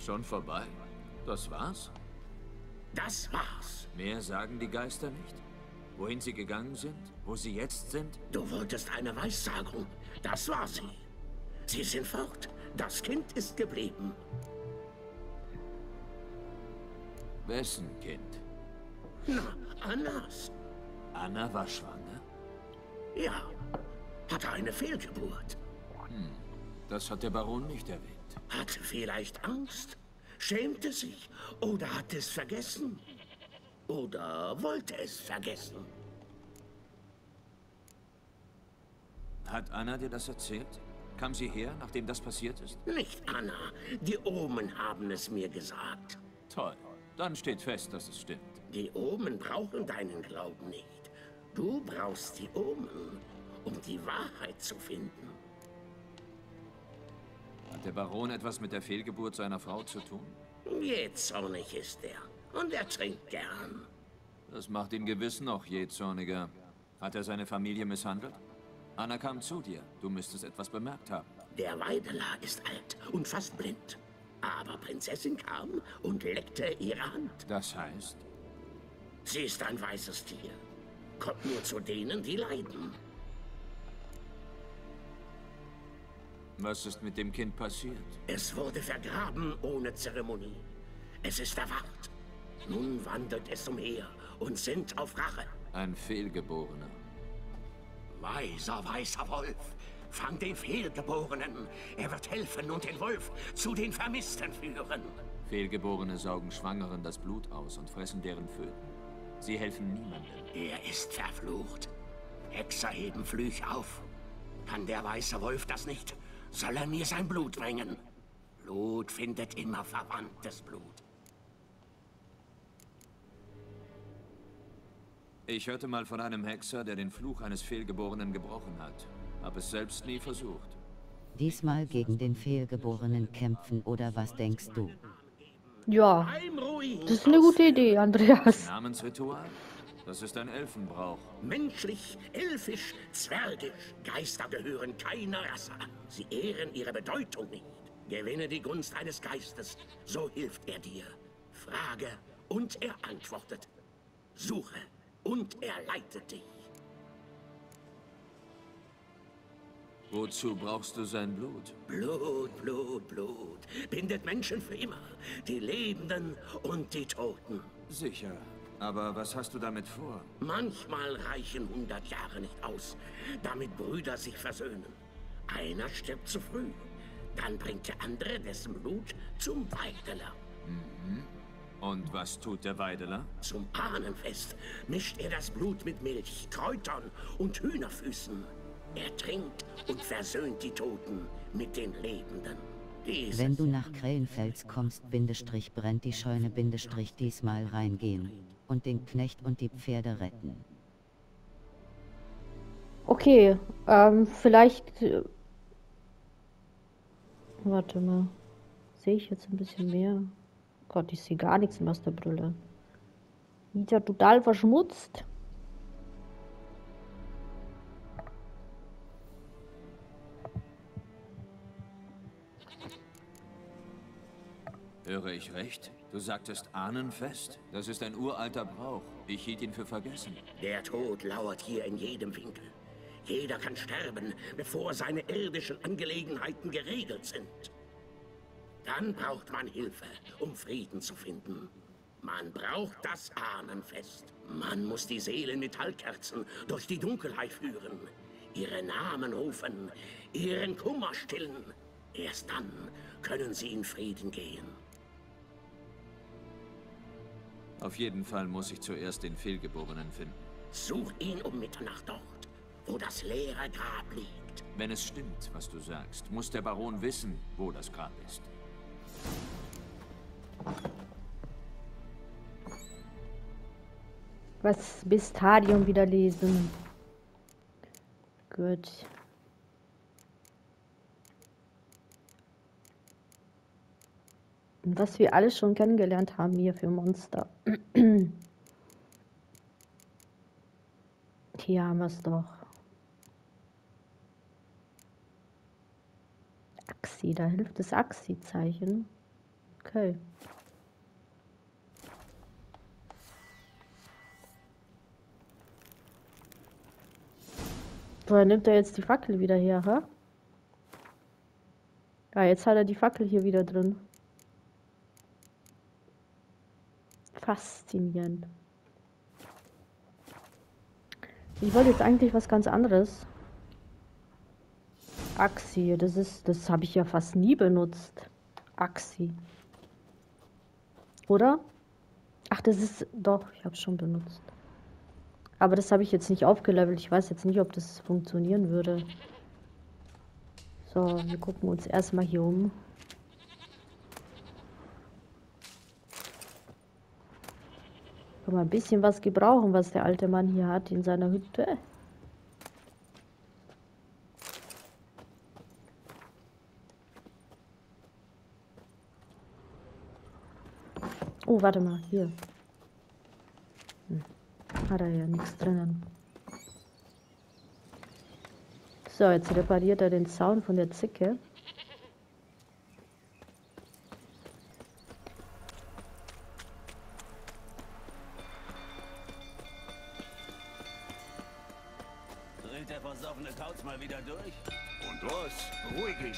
Schon vorbei. Das war's? Das war's. Mehr sagen die Geister nicht? Wohin sie gegangen sind? Wo sie jetzt sind? Du wolltest eine Weissagung. Das war sie. Sie sind fort. Das Kind ist geblieben. Wessen Kind? Na, Annas. Anna war schwanger? Ja, hatte eine Fehlgeburt. Das hat der Baron nicht erwähnt. Hatte vielleicht Angst, schämte sich oder hat es vergessen. Oder wollte es vergessen. Hat Anna dir das erzählt? Kam sie her, nachdem das passiert ist? Nicht Anna, die Omen haben es mir gesagt. Toll. Dann steht fest, dass es stimmt. Die Omen brauchen deinen Glauben nicht. Du brauchst die Omen, um die Wahrheit zu finden. Hat der Baron etwas mit der Fehlgeburt seiner Frau zu tun? Jähzornig ist er. Und er trinkt gern. Das macht ihn gewiss noch jähzorniger. Hat er seine Familie misshandelt? Anna kam zu dir. Du müsstest etwas bemerkt haben. Der Weideler ist alt und fast blind. Aber Prinzessin kam und leckte ihre Hand. Das heißt? Sie ist ein weißes Tier. Kommt nur zu denen, die leiden. Was ist mit dem Kind passiert? Es wurde vergraben ohne Zeremonie. Es ist erwacht. Nun wandelt es umher und sinnt auf Rache. Ein Fehlgeborener. Weiser, weißer Wolf, fang den Fehlgeborenen. Er wird helfen und den Wolf zu den Vermissten führen. Fehlgeborene saugen Schwangeren das Blut aus und fressen deren Föten. Sie helfen niemandem. Er ist verflucht. Hexer heben Flüche auf. Kann der weiße Wolf das nicht, soll er mir sein Blut bringen. Blut findet immer verwandtes Blut. Ich hörte mal von einem Hexer, der den Fluch eines Fehlgeborenen gebrochen hat. Hab es selbst nie versucht. Diesmal gegen den Fehlgeborenen kämpfen oder was denkst du? Ja, Ein Ruin das ist eine gute Idee, Andreas. Namensritual? Das ist ein Elfenbrauch. Menschlich, elfisch, zwergisch. Geister gehören keiner Rasse an. Sie ehren ihre Bedeutung nicht. Gewinne die Gunst eines Geistes, so hilft er dir. Frage und er antwortet. Suche und er leitet dich. Wozu brauchst du sein Blut? Blut, Blut, Blut. Bindet Menschen für immer. Die Lebenden und die Toten. Sicher. Aber was hast du damit vor? Manchmal reichen 100 Jahre nicht aus, damit Brüder sich versöhnen. Einer stirbt zu früh. Dann bringt der andere dessen Blut zum Weideler. Und was tut der Weideler? Zum Ahnenfest mischt er das Blut mit Milch, Kräutern und Hühnerfüßen. Er trinkt und versöhnt die Toten mit den Lebenden. Wenn du nach Krähenfels kommst, Bindestrich brennt die Scheune, Bindestrich diesmal reingehen. Und den Knecht und die Pferde retten. Okay, vielleicht... warte mal. Sehe ich jetzt ein bisschen mehr? Gott, ich sehe gar nichts mehr aus der Brille. Ist ja total verschmutzt. Höre ich recht? Du sagtest Ahnenfest? Das ist ein uralter Brauch. Ich hielt ihn für vergessen. Der Tod lauert hier in jedem Winkel. Jeder kann sterben, bevor seine irdischen Angelegenheiten geregelt sind. Dann braucht man Hilfe, um Frieden zu finden. Man braucht das Ahnenfest. Man muss die Seelen mit Metallkerzen durch die Dunkelheit führen, ihre Namen rufen, ihren Kummer stillen. Erst dann können sie in Frieden gehen. Auf jeden Fall muss ich zuerst den Fehlgeborenen finden. Such ihn um Mitternacht dort, wo das leere Grab liegt. Wenn es stimmt, was du sagst, muss der Baron wissen, wo das Grab ist. Was bis Stadium wieder lesen. Gut. Und was wir alles schon kennengelernt haben hier für Monster. Hier haben wir es doch. Axi, da hilft das Axi-Zeichen. Okay. Woher nimmt er jetzt die Fackel wieder her, hä? Ja, jetzt hat er die Fackel hier wieder drin. Faszinierend. Ich wollte jetzt eigentlich was ganz anderes. Axi, das habe ich ja fast nie benutzt. Axi. Oder? Ach, das ist, doch, ich habe es schon benutzt. Aber das habe ich jetzt nicht aufgelevelt. Ich weiß jetzt nicht, ob das funktionieren würde. So, wir gucken uns erstmal hier um. Kann man ein bisschen was gebrauchen, was der alte Mann hier hat in seiner Hütte. Oh, warte mal, hier. Hat er ja nichts drinnen. So, jetzt repariert er den Zaun von der Zicke. Dreht der versoffene Kauz mal wieder durch? Und los, beruhig ihn.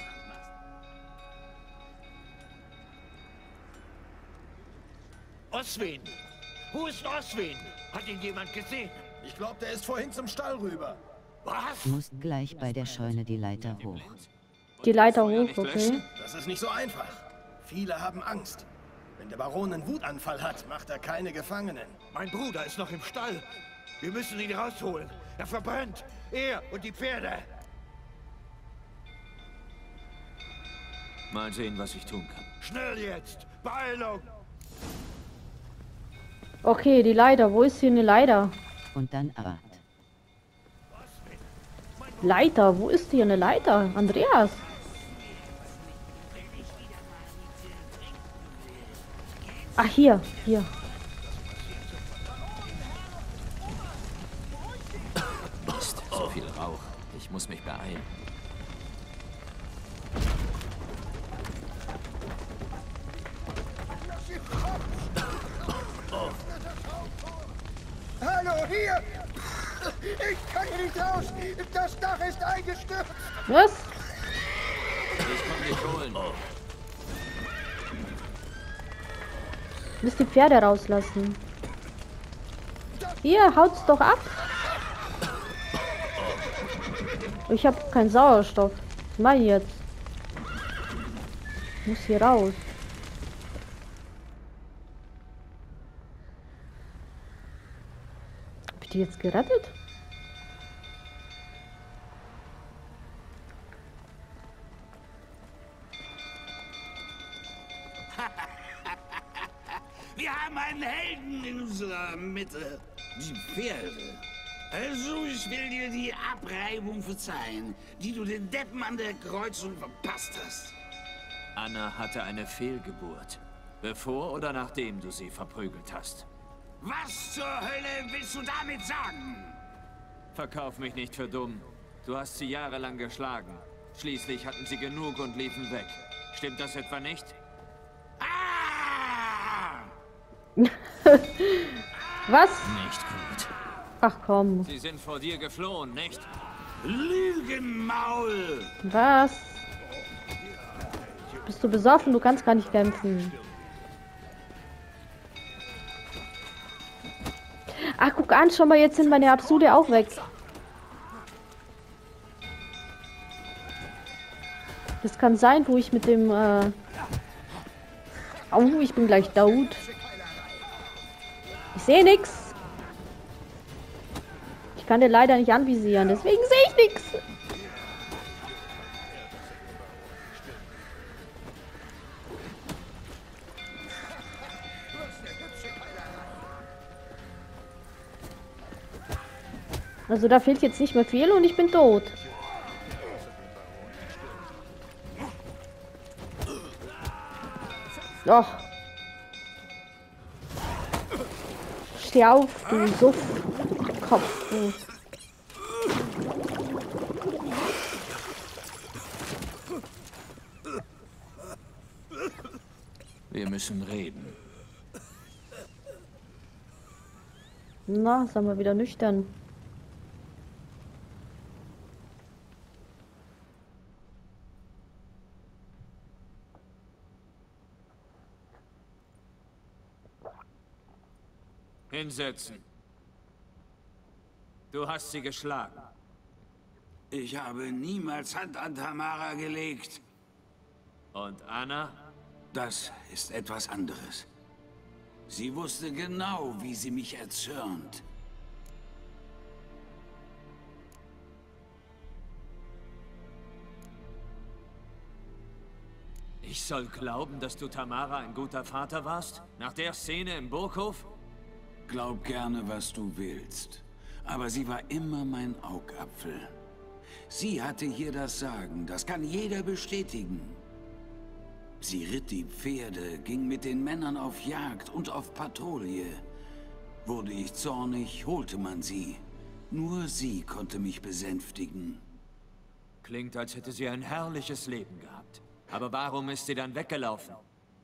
Oswin! Wo ist Oswin? Hat ihn jemand gesehen? Ich glaube, der ist vorhin zum Stall rüber. Was? Du musst gleich bei der Scheune die Leiter hoch. Die Leiter Feuer hoch, nicht okay. löschen? Das ist nicht so einfach. Viele haben Angst. Wenn der Baron einen Wutanfall hat, macht er keine Gefangenen. Mein Bruder ist noch im Stall. Wir müssen ihn rausholen. Er verbrennt. Er und die Pferde. Mal sehen, was ich tun kann. Schnell jetzt! Beeilung! Okay, die Leiter. Wo ist hier eine Leiter? Und dann Abad. Leiter? Wo ist hier eine Leiter? Andreas? Ach, hier. Hier. Mist, so viel Rauch. Ich muss mich beeilen. Hallo, hier! Ich kann hier nicht raus! Das Dach ist eingestürzt! Was? Ich komm dich holen. Müsst die Pferde rauslassen. Hier, haut's doch ab. Ich habe keinen Sauerstoff. Was mach ich jetzt? Ich muss hier raus. Hab ich die jetzt gerettet? Wir haben einen Helden in unserer Mitte. Die Pferde. Also, ich will dir die Abreibung verzeihen, die du den Deppen an der Kreuzung verpasst hast. Anna hatte eine Fehlgeburt. Bevor oder nachdem du sie verprügelt hast. Was zur Hölle willst du damit sagen? Verkauf mich nicht für dumm. Du hast sie jahrelang geschlagen. Schließlich hatten sie genug und liefen weg. Stimmt das etwa nicht? Ah! Was? Nicht gut. Ach komm. Sie sind vor dir geflohen, nicht? Lügenmaul! Was? Bist du besoffen? Du kannst gar nicht kämpfen. Ach, guck an, schon mal, jetzt sind meine Absude auch weg. Das kann sein, wo ich mit dem, Oh, ich bin gleich tot. Ich sehe nichts. Ich kann den leider nicht anvisieren, deswegen sehe ich nichts. Also da fehlt jetzt nicht mehr viel und ich bin tot. Doch. Steh auf, du Suffkopf. Du. müssen reden. Na, sind wir wieder nüchtern. Hinsetzen. Du hast sie geschlagen. Ich habe niemals Hand an Tamara gelegt. Und Anna? Das ist etwas anderes. Sie wusste genau, wie sie mich erzürnt. Ich soll glauben, dass du Tamara ein guter Vater warst? Nach der Szene im Burghof? Glaub gerne, was du willst. Aber sie war immer mein Augapfel. Sie hatte hier das Sagen, das kann jeder bestätigen. Sie ritt die Pferde, ging mit den Männern auf Jagd und auf Patrouille. Wurde ich zornig, holte man sie. Nur sie konnte mich besänftigen. Klingt, als hätte sie ein herrliches Leben gehabt. Aber warum ist sie dann weggelaufen?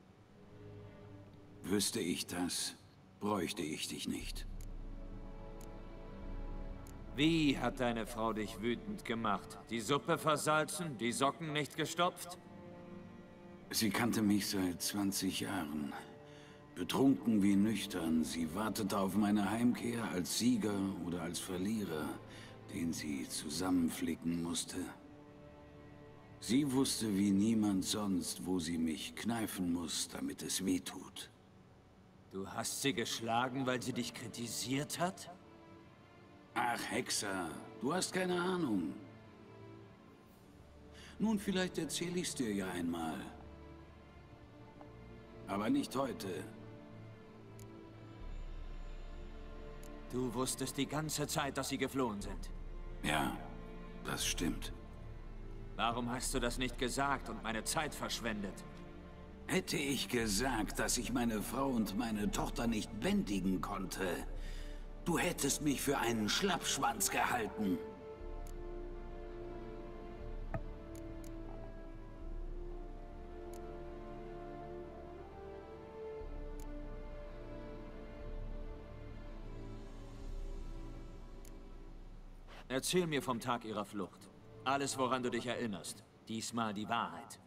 Wüsste ich das, bräuchte ich dich nicht. Wie hat deine Frau dich wütend gemacht? Die Suppe versalzen, die Socken nicht gestopft? Sie kannte mich seit 20 Jahren. Betrunken wie nüchtern, sie wartete auf meine Heimkehr als Sieger oder als Verlierer, den sie zusammenflicken musste. Sie wusste wie niemand sonst, wo sie mich kneifen muss, damit es weh tut. Du hast sie geschlagen, weil sie dich kritisiert hat? Ach, Hexer, du hast keine Ahnung. Nun, vielleicht erzähle ich's dir ja einmal. Aber nicht heute. Du wusstest die ganze Zeit, dass sie geflohen sind. Ja, das stimmt. Warum hast du das nicht gesagt und meine Zeit verschwendet? Hätte ich gesagt, dass ich meine Frau und meine Tochter nicht bändigen konnte, du hättest mich für einen Schlappschwanz gehalten. Erzähl mir vom Tag ihrer Flucht. Alles, woran du dich erinnerst. Diesmal die Wahrheit.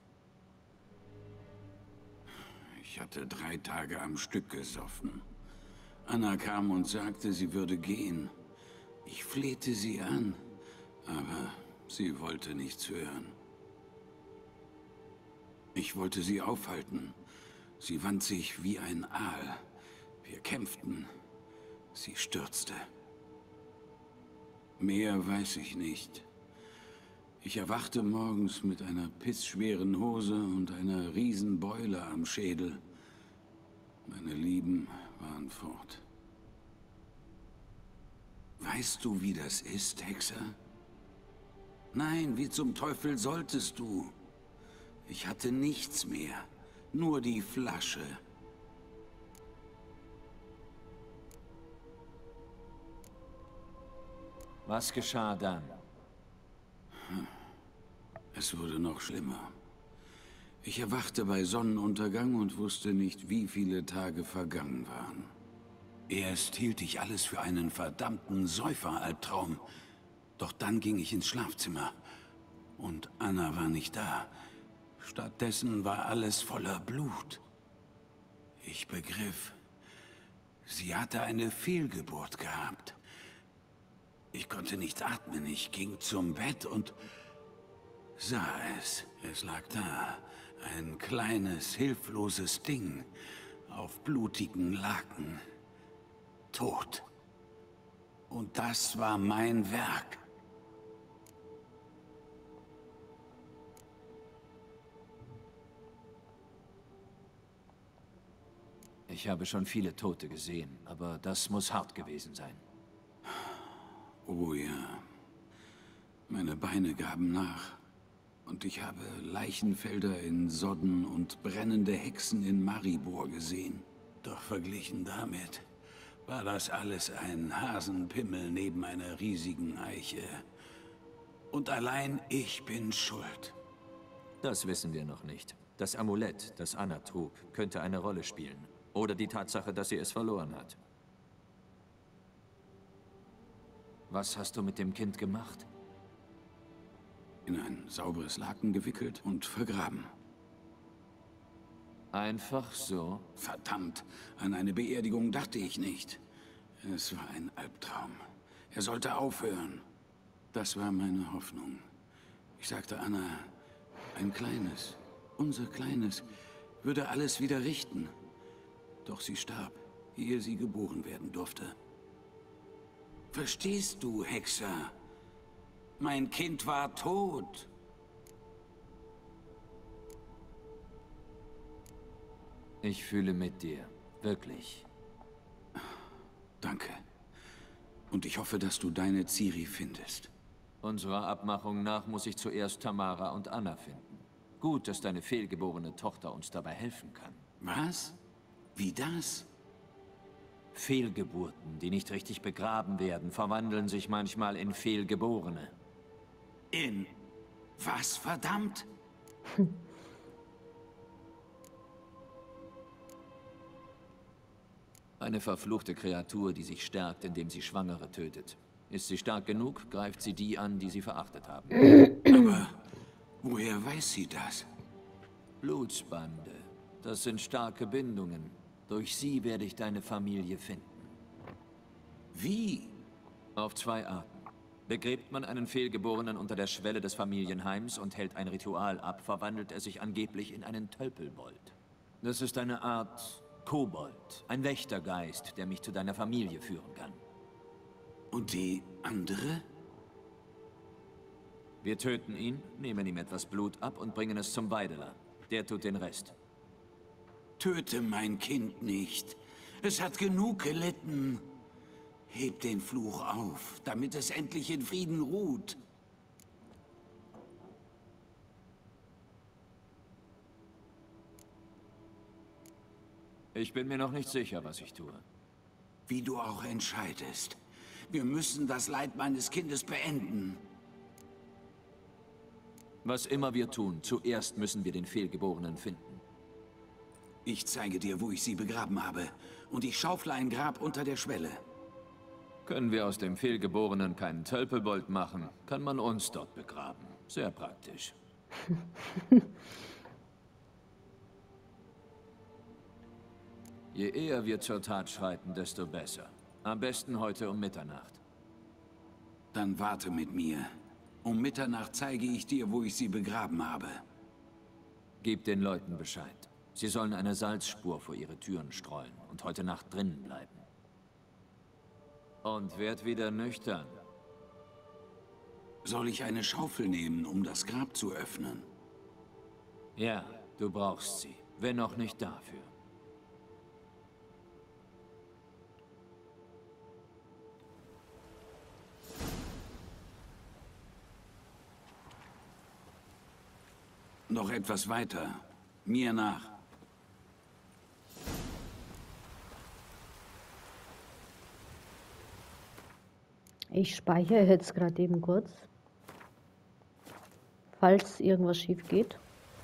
Ich hatte 3 Tage am Stück gesoffen. Anna kam und sagte, sie würde gehen. Ich flehte sie an, aber sie wollte nichts hören. Ich wollte sie aufhalten. Sie wand sich wie ein Aal. Wir kämpften. Sie stürzte. Mehr weiß ich nicht. Ich erwachte morgens mit einer pissschweren Hose und einer Riesenbeule am Schädel. Meine Lieben waren fort. Weißt du, wie das ist, Hexer? Nein, wie zum Teufel solltest du? Ich hatte nichts mehr, nur die Flasche. Was geschah dann? Es wurde noch schlimmer. Ich erwachte bei Sonnenuntergang und wusste nicht, wie viele Tage vergangen waren. Erst hielt ich alles für einen verdammten Säuferalbtraum. Doch dann ging ich ins Schlafzimmer. Und Anna war nicht da. Stattdessen war alles voller Blut. Ich begriff, sie hatte eine Fehlgeburt gehabt. Ich konnte nicht atmen. Ich ging zum Bett und sah es. Es lag da. Ein kleines, hilfloses Ding. Auf blutigen Laken. Tot. Und das war mein Werk. Ich habe schon viele Tote gesehen, aber das muss hart gewesen sein. Oh ja. Meine Beine gaben nach. Und ich habe Leichenfelder in Sodden und brennende Hexen in Maribor gesehen. Doch verglichen damit war das alles ein Hasenpimmel neben einer riesigen Eiche. Und allein ich bin schuld. Das wissen wir noch nicht. Das Amulett, das Anna trug, könnte eine Rolle spielen. Oder die Tatsache, dass sie es verloren hat. Was hast du mit dem Kind gemacht? In ein sauberes Laken gewickelt und vergraben. Einfach so? Verdammt, an eine Beerdigung dachte ich nicht. Es war ein Albtraum. Er sollte aufhören. Das war meine Hoffnung. Ich sagte Anna, ein kleines, unser Kleines, würde alles wieder richten. Doch sie starb, ehe sie geboren werden durfte. Verstehst du, Hexer? Mein Kind war tot. Ich fühle mit dir. Wirklich. Danke. Und ich hoffe, dass du deine Ciri findest. Unserer Abmachung nach muss ich zuerst Tamara und Anna finden. Gut, dass deine fehlgeborene Tochter uns dabei helfen kann. Was? Wie das? Fehlgeburten, die nicht richtig begraben werden, verwandeln sich manchmal in Fehlgeborene. In was, verdammt? Eine verfluchte Kreatur, die sich stärkt, indem sie Schwangere tötet. Ist sie stark genug, greift sie die an, die sie verachtet haben. Aber woher weiß sie das? Blutsbande. Das sind starke Bindungen. Durch sie werde ich deine Familie finden. Wie? Auf 2 Arten. Begräbt man einen Fehlgeborenen unter der Schwelle des Familienheims und hält ein Ritual ab, verwandelt er sich angeblich in einen Tölpelbold. Das ist eine Art Kobold, ein Wächtergeist, der mich zu deiner Familie führen kann. Und die andere? Wir töten ihn, nehmen ihm etwas Blut ab und bringen es zum Weideler. Der tut den Rest. Töte mein Kind nicht. Es hat genug gelitten. Heb den Fluch auf, damit es endlich in Frieden ruht. Ich bin mir noch nicht sicher, was ich tue. Wie du auch entscheidest. Wir müssen das Leid meines Kindes beenden. Was immer wir tun, zuerst müssen wir den Fehlgeborenen finden. Ich zeige dir, wo ich sie begraben habe. Und ich schaufle ein Grab unter der Schwelle. Können wir aus dem Fehlgeborenen keinen Tölpelbold machen, kann man uns dort begraben. Sehr praktisch. Je eher wir zur Tat schreiten, desto besser. Am besten heute um Mitternacht. Dann warte mit mir. Um Mitternacht zeige ich dir, wo ich sie begraben habe. Gib den Leuten Bescheid. Sie sollen eine Salzspur vor ihre Türen streuen und heute Nacht drinnen bleiben. Und werd wieder nüchtern. Soll ich eine Schaufel nehmen, um das Grab zu öffnen? Ja, du brauchst sie. Wenn auch nicht dafür. Noch etwas weiter. Mir nach. Ich speichere jetzt gerade eben kurz. Falls irgendwas schief geht.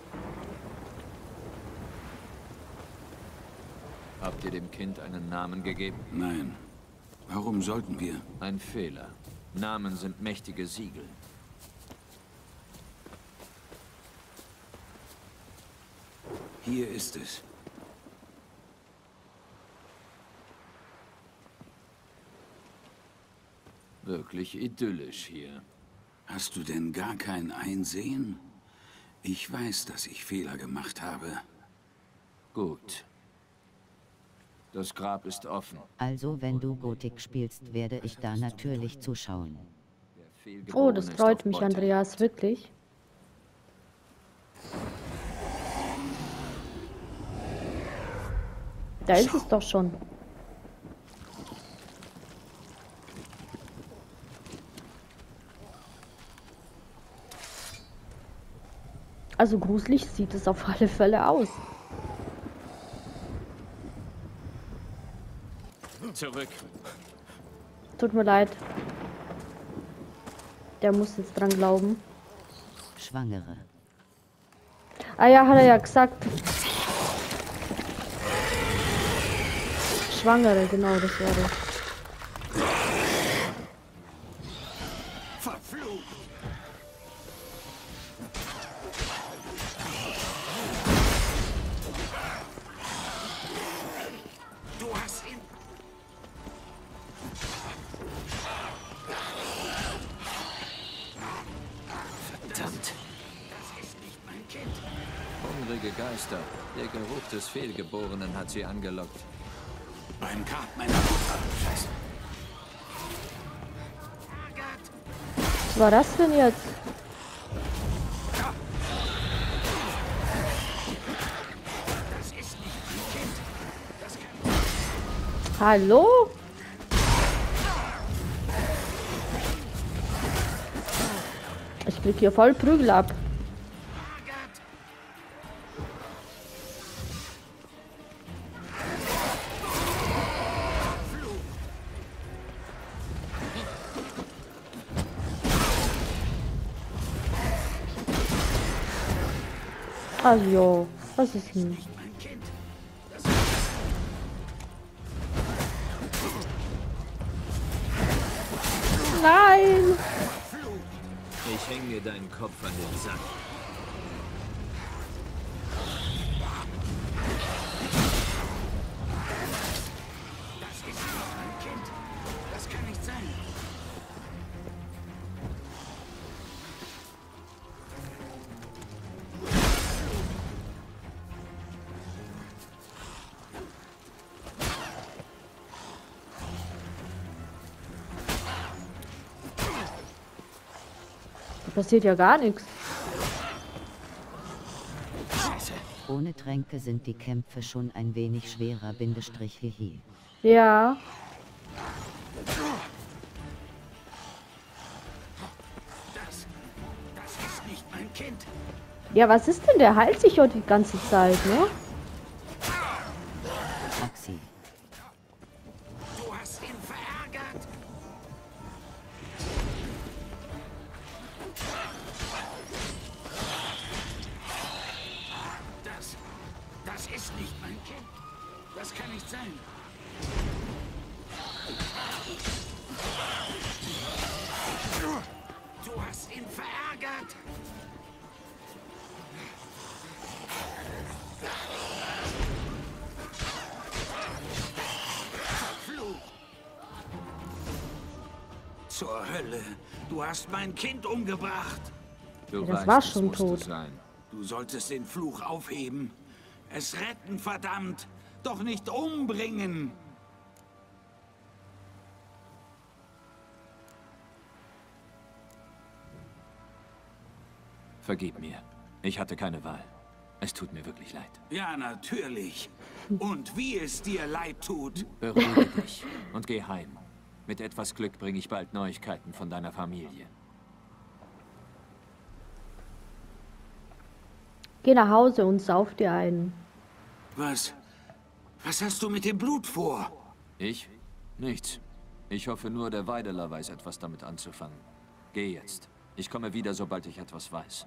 Habt ihr dem Kind einen Namen gegeben? Nein. Warum sollten wir? Ein Fehler. Namen sind mächtige Siegel. Hier ist es. Wirklich idyllisch hier. Hast du denn gar kein Einsehen? Ich weiß, dass ich Fehler gemacht habe. Gut. Das Grab ist offen. Also wenn du Gotik spielst, werde ich da natürlich zuschauen. Oh, das freut mich, Andreas, wirklich. Da ist es doch schon. Also gruselig sieht es auf alle Fälle aus. Zurück. Tut mir leid. Der muss jetzt dran glauben. Schwangere. Ah ja, hat er ja gesagt. Schwangere, genau, das war das. Verflucht! Du hast ihn... Verdammt. Das ist nicht mein Kind. Hungrige Geister. Der Geruch des Fehlgeborenen hat sie angelockt. Beim Grab meiner Mutter. Scheiße. Was war das denn jetzt? Das ist nicht mein Kind. Das kann... Hallo? Ich krieg hier voll Prügel ab. Also, was ist denn? Mein Kind. Nein! Ich hänge dir deinen Kopf an den Sack. Das ist nicht mein Kind. Das kann nicht sein. Da passiert ja gar nichts. Ohne Tränke sind die Kämpfe schon ein wenig schwerer, Bindestrich hihi. Ja. Das ist nicht mein Kind. Ja, was ist denn? Der heilt sich ja die ganze Zeit, ne? Maxi. Du hast ihn verärgert. Das ist nicht mein Kind. Das kann nicht sein. Du hast ihn verärgert. Verflucht. Zur Hölle. Du hast mein Kind umgebracht. Du Das weißt, war es schon musste tot. sein. Du solltest den Fluch aufheben. Es retten, verdammt. Doch nicht umbringen. Vergib mir. Ich hatte keine Wahl. Es tut mir wirklich leid. Ja, natürlich. Und wie es dir leid tut. Beruhige dich und geh heim. Mit etwas Glück bringe ich bald Neuigkeiten von deiner Familie. Geh nach Hause und sauf dir einen. Was hast du mit dem Blut vor? Ich? Nichts. Ich hoffe nur, der Weideler weiß etwas damit anzufangen. Geh jetzt. Ich komme wieder, sobald ich etwas weiß.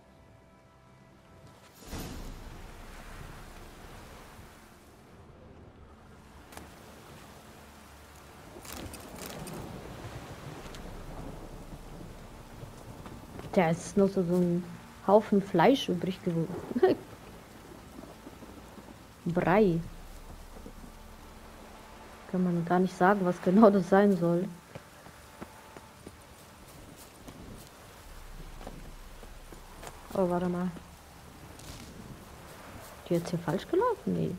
Da ist noch so ein Haufen Fleisch übrig geworden. Brei. Kann man gar nicht sagen, was genau das sein soll. Oh, warte mal. Die jetzt hier falsch gelaufen? Nee.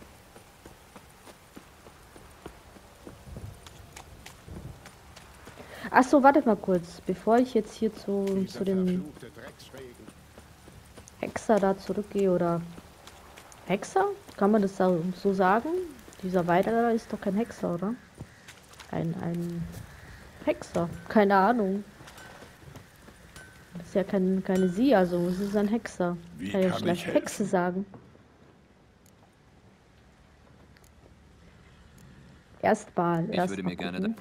Ach so, warte mal kurz, bevor ich jetzt hier zu dem Hexer da zurückgehe, oder Hexer? Kann man das so sagen? Dieser Weiderer ist doch kein Hexer, oder? Ein Hexer, keine Ahnung. Das ist ja keine Sie, also es ist ein Hexer. Wie Kann ja kann schlecht ich Hexe sagen. Erstmal. Ich würde mir gerne...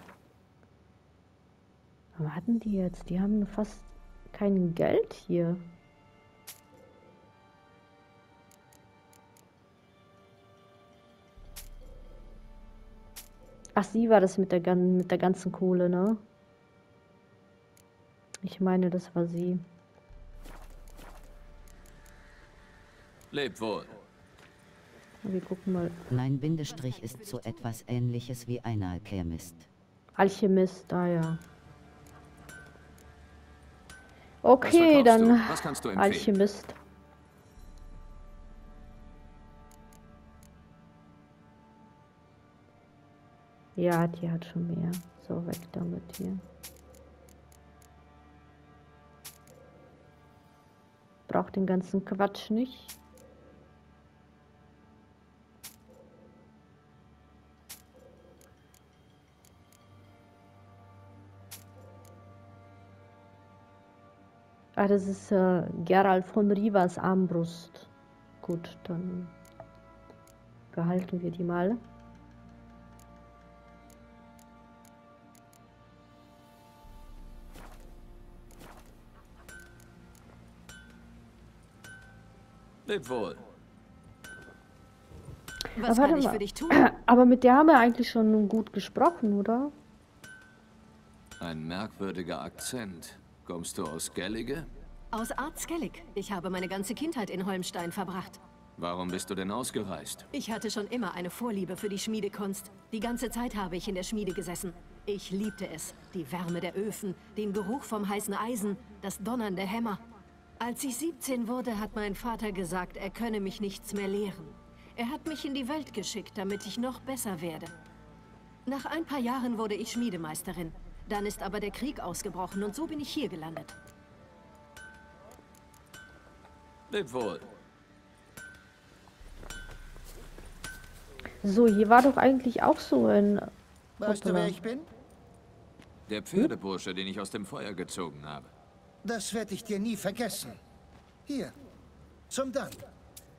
Was hatten die jetzt? Die haben fast kein Geld hier. Ach, sie war das mit der ganzen Kohle, ne? Ich meine, das war sie. Leb wohl. Wir gucken mal. Nein, Bindestrich ist so etwas Ähnliches wie ein Alchemist. Alchemist, ah ja. Was Okay, verkaufst dann du? Was kannst du empfehlen? Alchemist. Ja, die hat schon mehr. So, weg damit hier. Braucht den ganzen Quatsch nicht. Ah, das ist Geralt von Rivas Armbrust. Gut, dann behalten wir die mal. Leb wohl. Was warte kann ich mal. für dich tun? Aber mit der haben wir eigentlich schon gut gesprochen, oder? Ein merkwürdiger Akzent. Kommst du aus Skellige? Aus Art Skellig. Ich habe meine ganze Kindheit in Holmstein verbracht. Warum bist du denn ausgereist? Ich hatte schon immer eine Vorliebe für die Schmiedekunst. Die ganze Zeit habe ich in der Schmiede gesessen. Ich liebte es. Die Wärme der Öfen, den Geruch vom heißen Eisen, das Donnern der Hämmer. Als ich 17 wurde, hat mein Vater gesagt, er könne mich nichts mehr lehren. Er hat mich in die Welt geschickt, damit ich noch besser werde. Nach ein paar Jahren wurde ich Schmiedemeisterin. Dann ist aber der Krieg ausgebrochen und so bin ich hier gelandet. Leb wohl. So, hier war doch eigentlich auch so ein... Weißt du, Hoppala. wer ich bin? Der Pferdebursche, den ich aus dem Feuer gezogen habe. Das werde ich dir nie vergessen. Hier, zum Dank. Du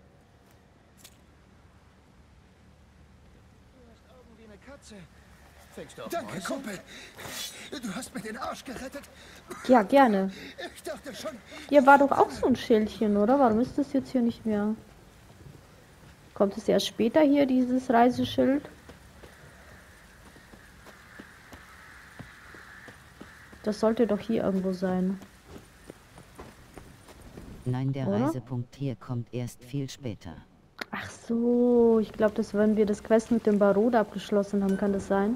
hast Augen wie eine Katze. Fängst du auf Danke, Mäuse? Kumpel. Du hast mir den Arsch gerettet. Ja, gerne. Ich dachte schon... Hier war doch auch so ein Schildchen, oder? Warum ist das jetzt hier nicht mehr? Kommt es erst später hier, dieses Reiseschild? Das sollte doch hier irgendwo sein. Nein, der Oder? Reisepunkt hier kommt erst viel später. Ach so, ich glaube, das, wenn wir das Quest mit dem Barod abgeschlossen haben, kann das sein?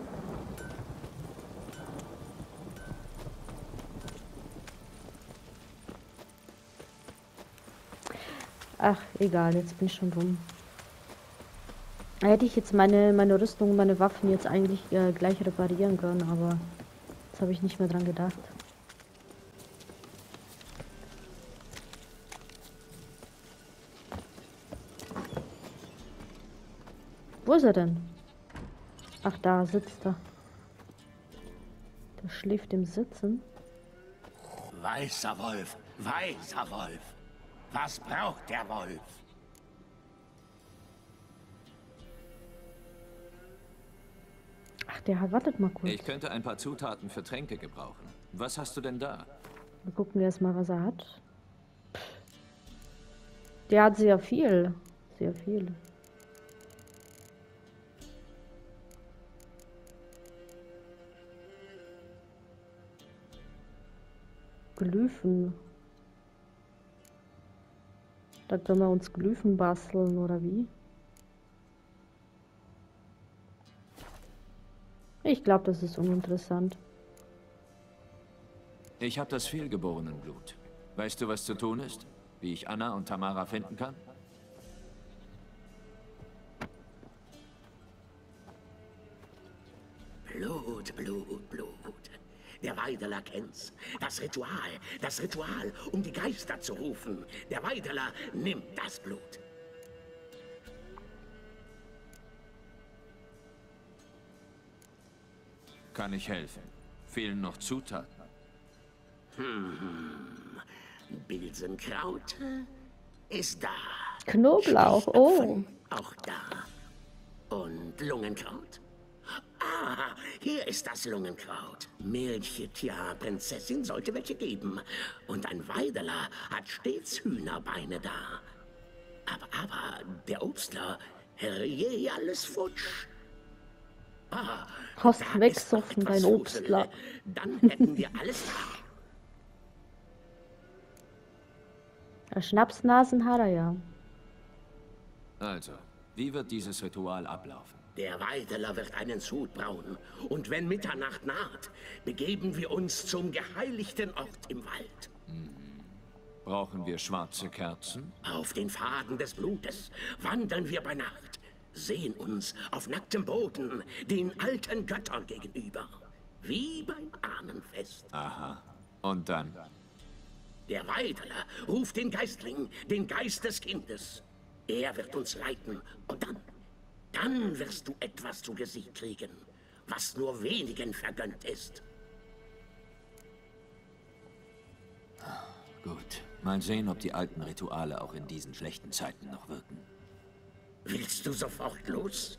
Ach, egal, jetzt bin ich schon rum. Hätte ich jetzt meine Rüstung und meine Waffen jetzt eigentlich gleich reparieren können, aber jetzt habe ich nicht mehr dran gedacht. Wo ist er denn? Ach, da sitzt er. Der schläft im Sitzen. Weißer Wolf, weißer Wolf. Was braucht der Wolf? Ach, der hat, wartet mal kurz. Ich könnte ein paar Zutaten für Tränke gebrauchen. Was hast du denn da? Wir gucken erst mal, was er hat. Der hat sehr viel. Sehr viel. Glyphen. Da können wir uns Glyphen basteln, oder wie? Ich glaube, das ist uninteressant. Ich habe das Fehlgeborenenblut. Weißt du, was zu tun ist? Wie ich Anna und Tamara finden kann? Blut, Blut, Blut. Der Weideler kennt's. Das Ritual, um die Geister zu rufen. Der Weideler nimmt das Blut. Kann ich helfen? Fehlen noch Zutaten. Bilsenkraut ist da. Knoblauch, oh. Auch da. Und Lungenkraut? Ah, hier ist das Lungenkraut. Milch, tja, Prinzessin sollte welche geben. Und ein Weideler hat stets Hühnerbeine da. Aber der Obstler, herrje, alles futsch. Hast da weggesoffen, ist noch dein etwas Obstler. Fusel. Dann hätten wir alles da. Schnapsnasen hat er ja. Also, wie wird dieses Ritual ablaufen? Der Weideler wird einen Sud brauen. Und wenn Mitternacht naht, begeben wir uns zum geheiligten Ort im Wald. Brauchen wir schwarze Kerzen? Auf den Pfaden des Blutes wandern wir bei Nacht, sehen uns auf nacktem Boden den alten Göttern gegenüber. Wie beim Ahnenfest. Aha. Und dann? Der Weideler ruft den Geistling, den Geist des Kindes. Er wird uns leiten und dann wirst du etwas zu Gesicht kriegen, was nur wenigen vergönnt ist. Gut. Mal sehen, ob die alten Rituale auch in diesen schlechten Zeiten noch wirken. Willst du sofort los?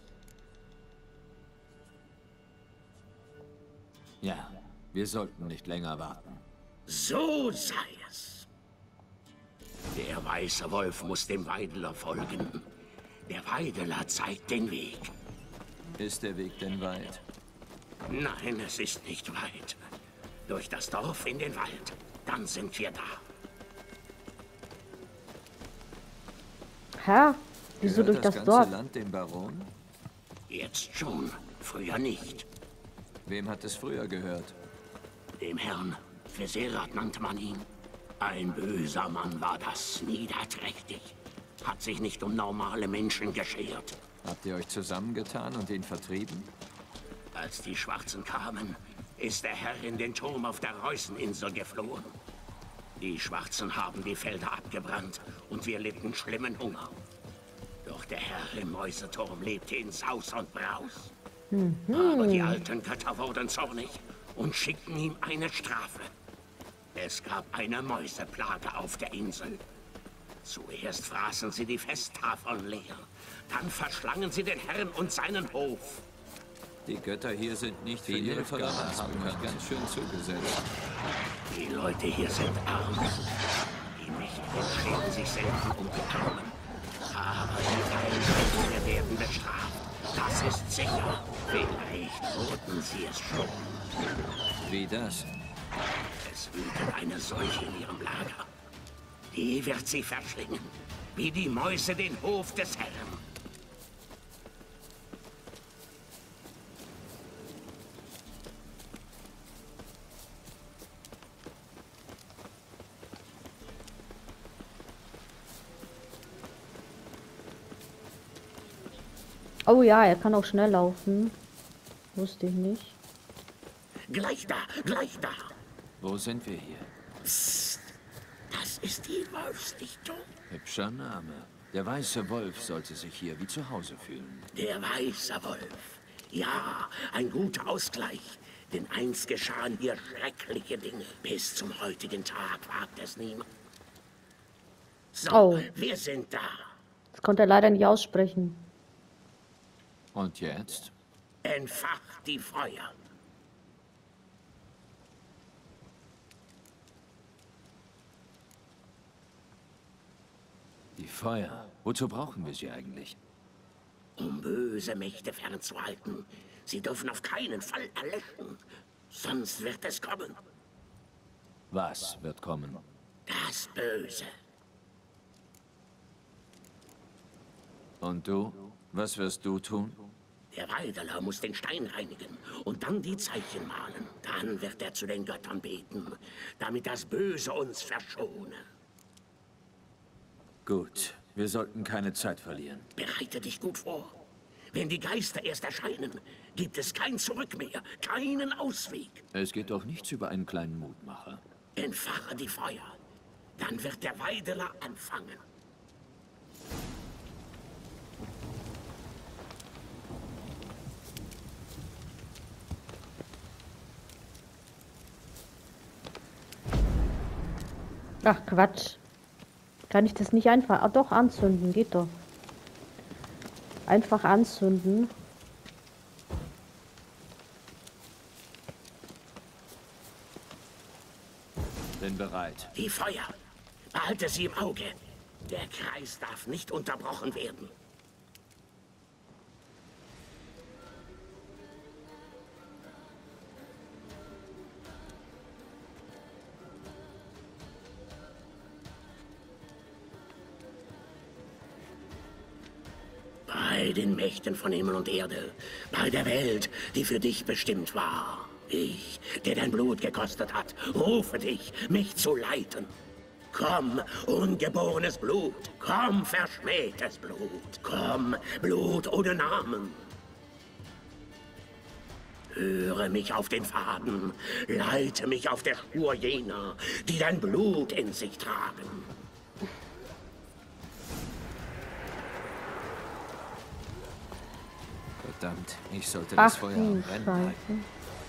Ja, wir sollten nicht länger warten. So sei es. Der weiße Wolf muss dem Weideler folgen. Der Weideler zeigt den Weg. Ist der Weg denn weit? Nein, es ist nicht weit. Durch das Dorf in den Wald. Dann sind wir da. Hä? Wieso Gehört durch das ganze Dorf? Land dem Baron? Jetzt schon, früher nicht. Wem hat es früher gehört? Dem Herrn Viserat nannte man ihn. Ein böser Mann war das, niederträchtig. Hat sich nicht um normale Menschen geschert. Habt ihr euch zusammengetan und ihn vertrieben? Als die Schwarzen kamen, ist der Herr in den Turm auf der Reußeninsel geflohen. Die Schwarzen haben die Felder abgebrannt und wir litten schlimmen Hunger. Doch der Herr im Mäuseturm lebte in Saus und Braus. Aber die alten Götter wurden zornig und schickten ihm eine Strafe. Es gab eine Mäuseplage auf der Insel. Zuerst fraßen sie die Festtafeln leer. Dann verschlangen sie den Herrn und seinen Hof. Die Götter hier sind nicht für ihre Verdammnis haben mich ganz schön zugesetzt. Die Leute hier sind arm. Die Mächtigen scheren sich selten um die Armen. Aber die Reichen werden bestraft. Das ist sicher. Vielleicht wurden sie es schon. Wie das? Es wütet eine Seuche in ihrem Lager. Die wird sie verschlingen, wie die Mäuse den Hof des Herrn. Oh ja, er kann auch schnell laufen. Wusste ich nicht. Gleich da, gleich da. Wo sind wir hier? Psst. Das ist die Wolfsdichtung. Hübscher Name. Der weiße Wolf sollte sich hier wie zu Hause fühlen. Der weiße Wolf. Ja, ein guter Ausgleich. Denn einst geschahen hier schreckliche Dinge. Bis zum heutigen Tag wagt es niemand. So, Oh. wir sind da. Das konnte er leider nicht aussprechen. Und jetzt? Entfacht die Feuer. Die Feuer. Wozu brauchen wir sie eigentlich? Um böse Mächte fernzuhalten. Sie dürfen auf keinen Fall erlöschen. Sonst wird es kommen. Was wird kommen? Das Böse. Und du? Was wirst du tun? Der Weideler muss den Stein reinigen und dann die Zeichen malen. Dann wird er zu den Göttern beten, damit das Böse uns verschone. Gut, wir sollten keine Zeit verlieren. Bereite dich gut vor. Wenn die Geister erst erscheinen, gibt es kein Zurück mehr, keinen Ausweg. Es geht doch nichts über einen kleinen Mutmacher. Entfache die Feuer. Dann wird der Weideler anfangen. Ach, Quatsch. Kann ich das nicht einfach... Ah, doch, anzünden. Geht doch. Einfach anzünden. Bin bereit. Die Feuer. Behalte sie im Auge. Der Kreis darf nicht unterbrochen werden. den Mächten von Himmel und Erde, bei der Welt, die für dich bestimmt war. Ich, der dein Blut gekostet hat, rufe dich, mich zu leiten. Komm, ungeborenes Blut, komm, verschmähtes Blut, komm, Blut ohne Namen. Höre mich auf den Faden, leite mich auf der Spur jener, die dein Blut in sich tragen. Verdammt, ich sollte das Feuer am Brennen Scheiße. halten.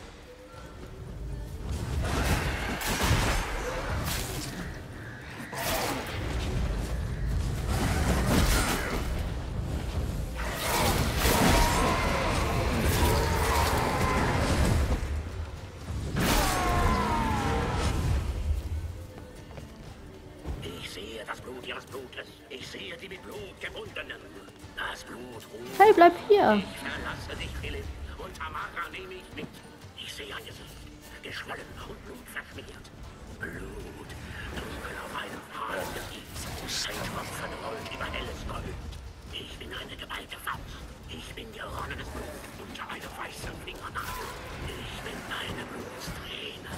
Ich sehe das Blut ihres Blutes. Ich sehe die mit Blut gebundenen. Das Blut ruft. Hey, bleib hier. Ich verlasse dich, Philipp. Und Tamara nehme ich mit. Ich sehe ein Gesicht. Geschwollen und Blut verschmiert. Blut. Dunkel auf einem fahlen Gesicht. Ein Tropfen rollt über helles Gold. Ich bin eine geballte Faust. Ich bin geronnenes Blut unter einem weißen Fingernagel. Ich bin deine Blutsträne.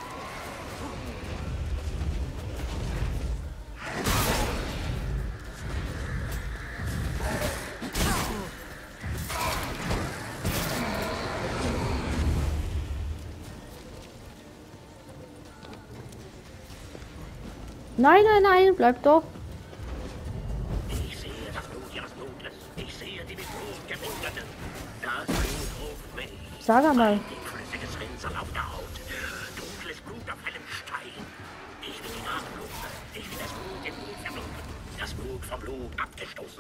Nein, nein, nein, bleib doch. Ich sehe das Blut ihres Blutes. Ich sehe die mit Blut gebundenen. Das Blut ruft mich. Sag einmal. Dickflüssiges Rinnsal auf der Haut. Dunkles Blut auf einem Stein. Ich bin die Nachblut. Ich bin das Blut im Blut verbunden. Das Blut vom Blut abgestoßen.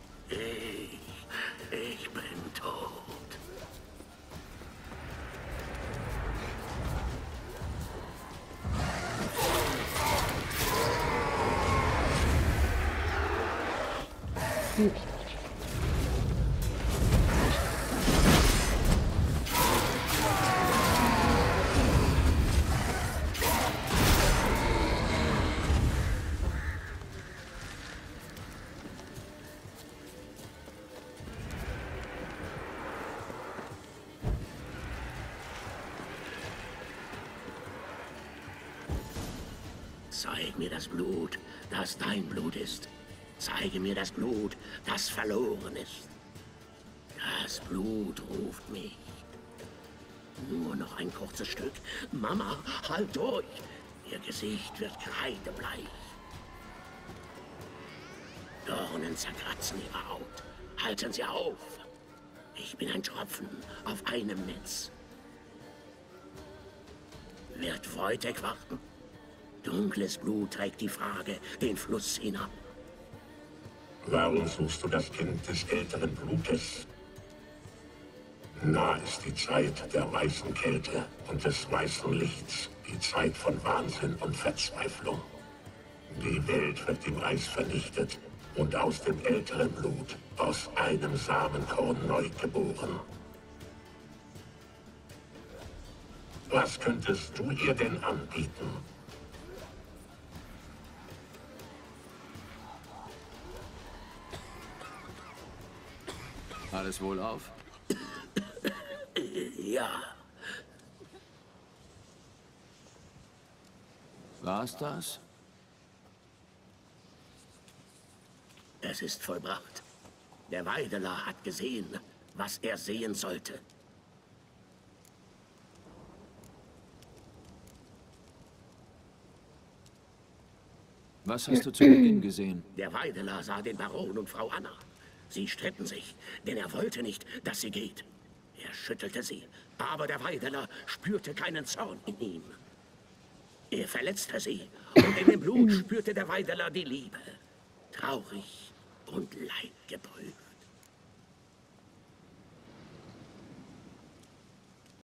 Ich bin tot. Zeig mir das Blut, das dein Blut ist. Zeige mir das Blut, das verloren ist. Das Blut ruft mich. Nur noch ein kurzes Stück. Mama, halt durch. Ihr Gesicht wird kreidebleich. Dornen zerkratzen ihre Haut. Halten sie auf. Ich bin ein Tropfen auf einem Netz. Wird Wojtek warten? Dunkles Blut trägt die Frage den Fluss hinab. Warum suchst du das Kind des älteren Blutes? Nah ist die Zeit der weißen Kälte und des weißen Lichts, die Zeit von Wahnsinn und Verzweiflung. Die Welt wird im Eis vernichtet und aus dem älteren Blut, aus einem Samenkorn neu geboren. Was könntest du ihr denn anbieten? Alles wohlauf? Ja. War's das? Es ist vollbracht. Der Weideler hat gesehen, was er sehen sollte. Was hast du zu Beginn gesehen? Der Weideler sah den Baron und Frau Anna. Sie stritten sich, denn er wollte nicht, dass sie geht. Er schüttelte sie, aber der Weideler spürte keinen Zorn in ihm. Er verletzte sie, und in dem Blut spürte der Weideler die Liebe. Traurig und leidgeprüft.